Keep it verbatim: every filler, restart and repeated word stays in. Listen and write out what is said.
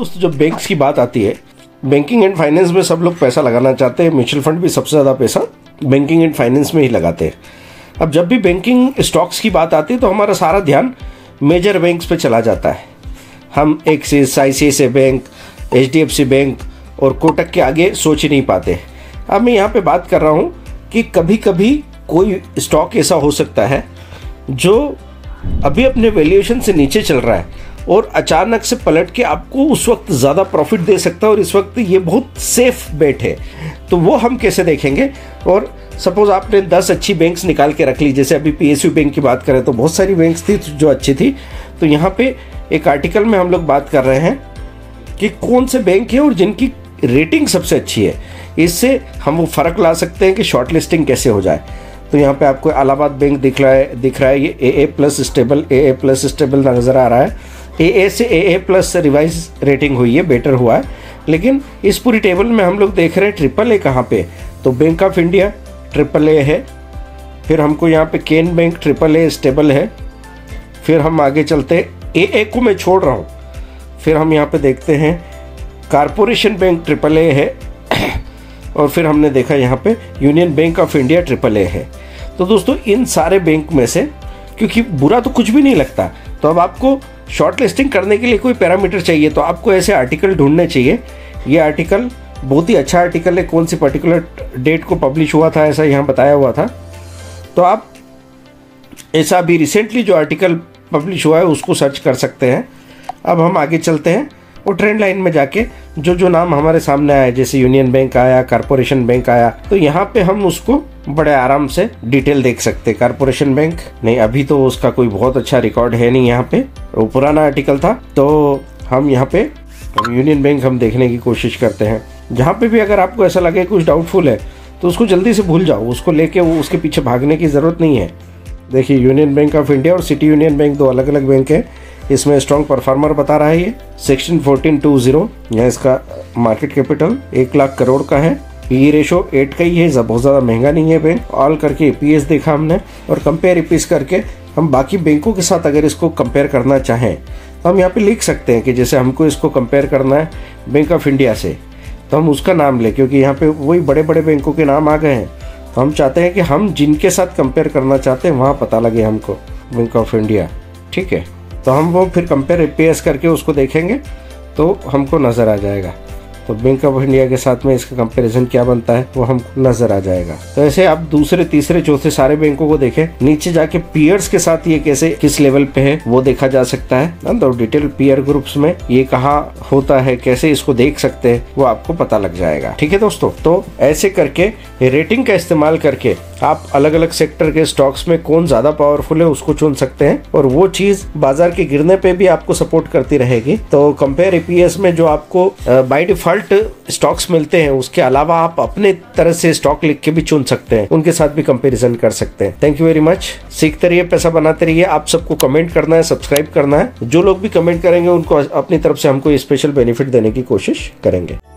दोस्तों, जब बैंक्स की बात आती है, बैंकिंग एंड फाइनेंस में सब लोग पैसा लगाना चाहते हैं। म्यूचुअल फंड भी सबसे ज़्यादा पैसा बैंकिंग एंड फाइनेंस में ही लगाते हैं। अब जब भी बैंकिंग स्टॉक्स की बात आती है तो हमारा सारा ध्यान मेजर बैंक्स पे चला जाता है। हम Axis, ICICI bank, HDFC bank और कोटक के आगे सोच ही नहीं पाते। अब मैं यहाँ पे बात कर रहा हूँ कि कभी कभी कोई स्टॉक ऐसा हो सकता है जो अभी अपने वैल्यूएशन से नीचे चल रहा है और अचानक से पलट के आपको उस वक्त ज़्यादा प्रॉफिट दे सकता है और इस वक्त ये बहुत सेफ बेट है। तो वो हम कैसे देखेंगे? और सपोज आपने दस अच्छी बैंक्स निकाल के रख ली, जैसे अभी पीएसयू बैंक की बात करें तो बहुत सारी बैंक्स थी जो अच्छी थी। तो यहाँ पे एक आर्टिकल में हम लोग बात कर रहे हैं कि कौन से बैंक है और जिनकी रेटिंग सबसे अच्छी है। इससे हम वो फ़र्क ला सकते हैं कि शॉर्ट लिस्टिंग कैसे हो जाए। तो यहाँ पे आपको इलाहाबाद बैंक दिख रहा है दिख रहा है ये A A plus stable A A plus stable नज़र आ रहा है। ए ए से A A plus revise rating हुई है, बेटर हुआ है। लेकिन इस पूरी टेबल में हम लोग देख रहे हैं ट्रिपल ए कहाँ पे, तो bank of India triple A है। फिर हमको यहाँ पे केन बैंक ट्रिपल ए स्टेबल है। फिर हम आगे चलते, ए ए को मैं छोड़ रहा हूँ। फिर हम यहाँ पे देखते हैं कारपोरेशन बैंक ट्रिपल ए है और फिर हमने देखा यहाँ पे union bank of India triple A है। तो दोस्तों, इन सारे बैंक में से, क्योंकि बुरा तो कुछ भी नहीं लगता, तो अब आपको शॉर्ट लिस्टिंग करने के लिए कोई पैरामीटर चाहिए तो आपको ऐसे आर्टिकल ढूंढने चाहिए। ये आर्टिकल बहुत ही अच्छा आर्टिकल है, कौन सी पर्टिकुलर डेट को पब्लिश हुआ था ऐसा यहाँ बताया हुआ था। तो आप ऐसा अभी रिसेंटली जो आर्टिकल पब्लिश हुआ है उसको सर्च कर सकते हैं। अब हम आगे चलते हैं और ट्रेंड लाइन में जाके जो जो नाम हमारे सामने आए, जैसे यूनियन बैंक आया, कारपोरेशन बैंक आया, तो यहाँ पे हम उसको बड़े आराम से डिटेल देख सकते हैं। कारपोरेशन बैंक नहीं, अभी तो उसका कोई बहुत अच्छा रिकॉर्ड है नहीं यहाँ पे, वो पुराना आर्टिकल था। तो हम यहाँ पे यूनियन बैंक हम देखने की कोशिश करते हैं। जहाँ पे भी अगर आपको ऐसा लगे कुछ डाउटफुल है तो उसको जल्दी से भूल जाओ, उसको लेके वो उसके पीछे भागने की ज़रूरत नहीं है। देखिए, यूनियन बैंक ऑफ इंडिया और सिटी यूनियन बैंक दो अलग अलग बैंक है। इसमें स्ट्रॉन्ग परफॉर्मर बता रहा है ये सेक्शन फोर्टीन टू जीरो। यहाँ इसका मार्केट कैपिटल एक लाख करोड़ का है। पी रेशो एट का ही है, बहुत ज़्यादा महंगा नहीं है बैंक। ऑल करके ईपीएस देखा हमने और कंपेयर ईपीएस करके हम बाकी बैंकों के साथ अगर इसको कंपेयर करना चाहें तो हम यहाँ पे लिख सकते हैं कि जैसे हमको इसको कंपेयर करना है बैंक ऑफ इंडिया से, तो हम उसका नाम लें, क्योंकि यहाँ पे वही बड़े बड़े बैंकों के नाम आ गए हैं। तो हम चाहते हैं कि हम जिनके साथ कंपेयर करना चाहते हैं वहाँ पता लगे हमको बैंक ऑफ इंडिया। ठीक है, तो हम वो फिर कंपेयर ईपीएस करके उसको देखेंगे तो हमको नज़र आ जाएगा। तो बैंक ऑफ इंडिया के साथ में इसका कंपैरिजन क्या बनता है वो हमको नजर आ जाएगा। तो ऐसे आप दूसरे तीसरे चौथे सारे बैंकों को देखें, नीचे जाके पीयर्स के साथ ये कैसे किस लेवल पे है वो देखा जा सकता है। तो डिटेल पीयर ग्रुप्स में ये कहाँ होता है, कैसे इसको देख सकते हैं वो आपको पता लग जाएगा। ठीक है दोस्तों, तो ऐसे करके रेटिंग का इस्तेमाल करके आप अलग अलग सेक्टर के स्टॉक्स में कौन ज्यादा पावरफुल है उसको चुन सकते हैं और वो चीज बाजार के गिरने पे भी आपको सपोर्ट करती रहेगी। तो कंपेयर ईपीएस में जो आपको बाय डिफॉल्ट स्टॉक्स मिलते हैं उसके अलावा आप अपने तरह से स्टॉक लिख के भी चुन सकते हैं, उनके साथ भी कंपैरिजन कर सकते हैं। Thank you very much. सीखते रहिए, पैसा बनाते रहिए। आप सबको कमेंट करना है, सब्सक्राइब करना है। जो लोग भी कमेंट करेंगे उनको अपनी तरफ से हमको स्पेशल बेनिफिट देने की कोशिश करेंगे।